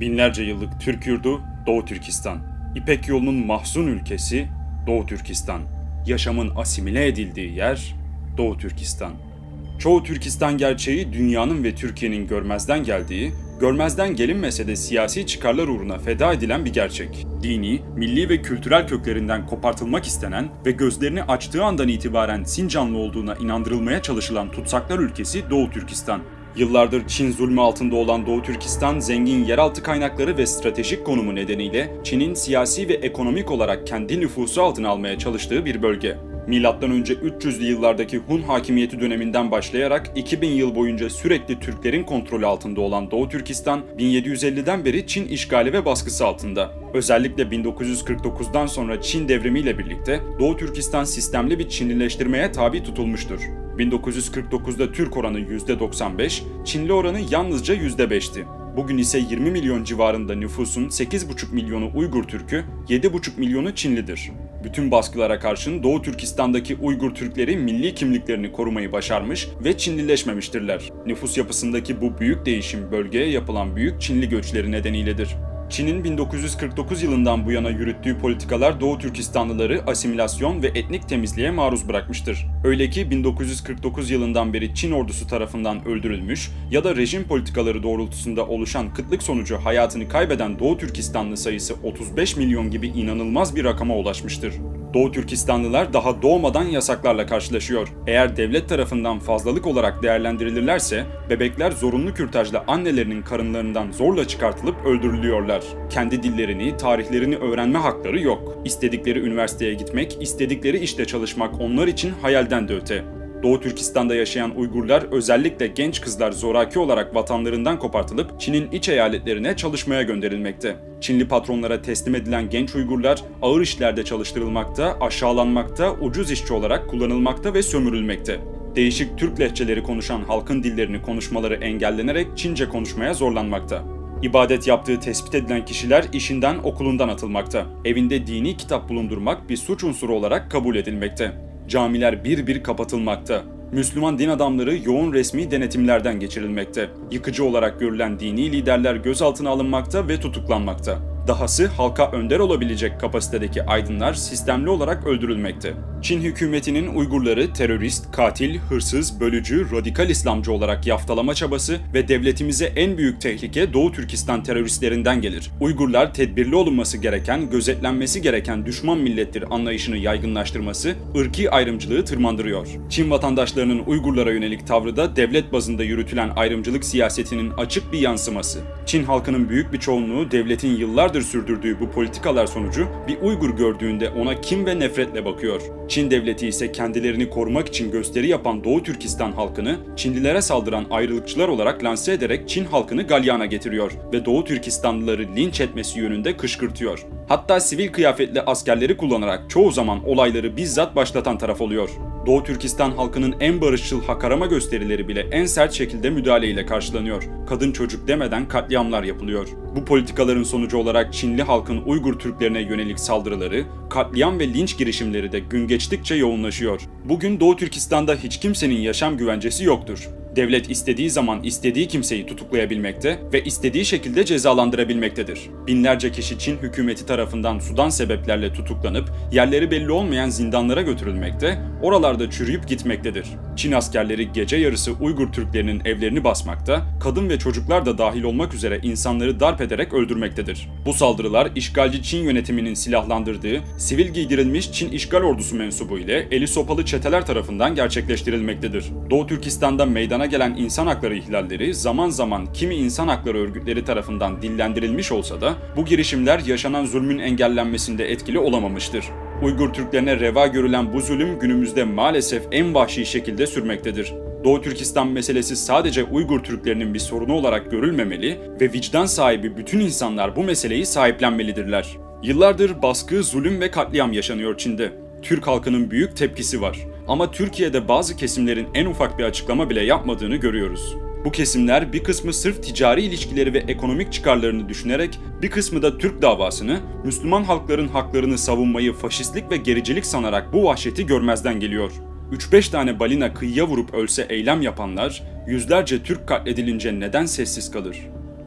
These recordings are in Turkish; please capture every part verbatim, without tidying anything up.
Binlerce yıllık Türk yurdu Doğu Türkistan. İpek yolunun mahzun ülkesi Doğu Türkistan. Yaşamın asimile edildiği yer Doğu Türkistan. Çoğu Türkistan gerçeği dünyanın ve Türkiye'nin görmezden geldiği, görmezden gelinmese de siyasi çıkarlar uğruna feda edilen bir gerçek. Dini, milli ve kültürel köklerinden kopartılmak istenen ve gözlerini açtığı andan itibaren Sincanlı olduğuna inandırılmaya çalışılan tutsaklar ülkesi Doğu Türkistan. Yıllardır Çin zulmü altında olan Doğu Türkistan, zengin yeraltı kaynakları ve stratejik konumu nedeniyle Çin'in siyasi ve ekonomik olarak kendi nüfusu altına almaya çalıştığı bir bölge. Milattan önce üç yüzlü yıllardaki Hun hakimiyeti döneminden başlayarak iki bin yıl boyunca sürekli Türklerin kontrolü altında olan Doğu Türkistan, bin yedi yüz elliden beri Çin işgali ve baskısı altında. Özellikle bin dokuz yüz kırk dokuzdan sonra Çin devrimiyle birlikte Doğu Türkistan sistemli bir Çinlileştirmeye tabi tutulmuştur. bin dokuz yüz kırk dokuzda Türk oranı yüzde doksan beş, Çinli oranı yalnızca yüzde beşti. Bugün ise yirmi milyon civarında nüfusun sekiz buçuk milyonu Uygur Türk'ü, yedi buçuk milyonu Çinlidir. Bütün baskılara karşın Doğu Türkistan'daki Uygur Türkleri milli kimliklerini korumayı başarmış ve Çinlileşmemiştirler. Nüfus yapısındaki bu büyük değişim bölgeye yapılan büyük Çinli göçleri nedeniyledir. Çin'in bin dokuz yüz kırk dokuz yılından bu yana yürüttüğü politikalar Doğu Türkistanlıları asimilasyon ve etnik temizliğe maruz bırakmıştır. Öyle ki bin dokuz yüz kırk dokuz yılından beri Çin ordusu tarafından öldürülmüş ya da rejim politikaları doğrultusunda oluşan kıtlık sonucu hayatını kaybeden Doğu Türkistanlı sayısı otuz beş milyon gibi inanılmaz bir rakama ulaşmıştır. Doğu Türkistanlılar daha doğmadan yasaklarla karşılaşıyor. Eğer devlet tarafından fazlalık olarak değerlendirilirlerse, bebekler zorunlu kürtajla annelerinin karınlarından zorla çıkartılıp öldürülüyorlar. Kendi dillerini, tarihlerini öğrenme hakları yok. İstedikleri üniversiteye gitmek, istedikleri işte çalışmak onlar için hayalden de öte. Doğu Türkistan'da yaşayan Uygurlar, özellikle genç kızlar zoraki olarak vatanlarından kopartılıp Çin'in iç eyaletlerine çalışmaya gönderilmekte. Çinli patronlara teslim edilen genç Uygurlar ağır işlerde çalıştırılmakta, aşağılanmakta, ucuz işçi olarak kullanılmakta ve sömürülmekte. Değişik Türk lehçeleri konuşan halkın dillerini konuşmaları engellenerek Çince konuşmaya zorlanmakta. İbadet yaptığı tespit edilen kişiler işinden, okulundan atılmakta. Evinde dini kitap bulundurmak bir suç unsuru olarak kabul edilmekte. Camiler bir bir kapatılmakta. Müslüman din adamları yoğun resmi denetimlerden geçirilmekte. Yıkıcı olarak görülen dini liderler gözaltına alınmakta ve tutuklanmakta. Dahası halka önder olabilecek kapasitedeki aydınlar sistemli olarak öldürülmekte. Çin hükümetinin Uygurları terörist, katil, hırsız, bölücü, radikal İslamcı olarak yaftalama çabası ve devletimize en büyük tehlike Doğu Türkistan teröristlerinden gelir. Uygurlar tedbirli olunması gereken, gözetlenmesi gereken düşman millettir anlayışını yaygınlaştırması, ırki ayrımcılığı tırmandırıyor. Çin vatandaşlarının Uygurlara yönelik tavrı da devlet bazında yürütülen ayrımcılık siyasetinin açık bir yansıması. Çin halkının büyük bir çoğunluğu devletin yıllardır sürdürdüğü bu politikalar sonucu bir Uygur gördüğünde ona kin ve nefretle bakıyor. Çin devleti ise kendilerini korumak için gösteri yapan Doğu Türkistan halkını Çinlilere saldıran ayrılıkçılar olarak lanse ederek Çin halkını galyana getiriyor ve Doğu Türkistanlıları linç etmesi yönünde kışkırtıyor. Hatta sivil kıyafetli askerleri kullanarak çoğu zaman olayları bizzat başlatan taraf oluyor. Doğu Türkistan halkının en barışçıl hakarama gösterileri bile en sert şekilde müdahaleyle karşılanıyor. Kadın çocuk demeden katliamlar yapılıyor. Bu politikaların sonucu olarak Çinli halkın Uygur Türklerine yönelik saldırıları, katliam ve linç girişimleri de gün geçtikçe yoğunlaşıyor. Bugün Doğu Türkistan'da hiç kimsenin yaşam güvencesi yoktur. Devlet istediği zaman istediği kimseyi tutuklayabilmekte ve istediği şekilde cezalandırabilmektedir. Binlerce kişi Çin hükümeti tarafından sudan sebeplerle tutuklanıp yerleri belli olmayan zindanlara götürülmekte, oralarda çürüyüp gitmektedir. Çin askerleri gece yarısı Uygur Türklerinin evlerini basmakta, kadın ve çocuklar da dahil olmak üzere insanları darp ederek öldürmektedir. Bu saldırılar işgalci Çin yönetiminin silahlandırdığı, sivil giydirilmiş Çin işgal ordusu mensubu ile eli sopalı çeteler tarafından gerçekleştirilmektedir. Doğu Türkistan'da meydana gelen insan hakları ihlalleri zaman zaman kimi insan hakları örgütleri tarafından dillendirilmiş olsa da bu girişimler yaşanan zulmün engellenmesinde etkili olamamıştır. Uygur Türklerine reva görülen bu zulüm günümüzde maalesef en vahşi şekilde sürmektedir. Doğu Türkistan meselesi sadece Uygur Türklerinin bir sorunu olarak görülmemeli ve vicdan sahibi bütün insanlar bu meseleyi sahiplenmelidirler. Yıllardır baskı, zulüm ve katliam yaşanıyor Çin'de. Türk halkının büyük tepkisi var. Ama Türkiye'de bazı kesimlerin en ufak bir açıklama bile yapmadığını görüyoruz. Bu kesimler bir kısmı sırf ticari ilişkileri ve ekonomik çıkarlarını düşünerek, bir kısmı da Türk davasını, Müslüman halkların haklarını savunmayı faşistlik ve gericilik sanarak bu vahşeti görmezden geliyor. üç beş tane balina kıyıya vurup ölse eylem yapanlar, yüzlerce Türk katledilince neden sessiz kalır?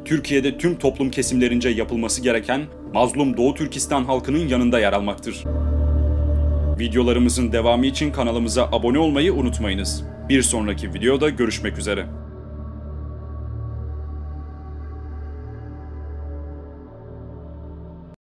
Türkiye'de tüm toplum kesimlerince yapılması gereken mazlum Doğu Türkistan halkının yanında yer almaktır. Videolarımızın devamı için kanalımıza abone olmayı unutmayınız. Bir sonraki videoda görüşmek üzere.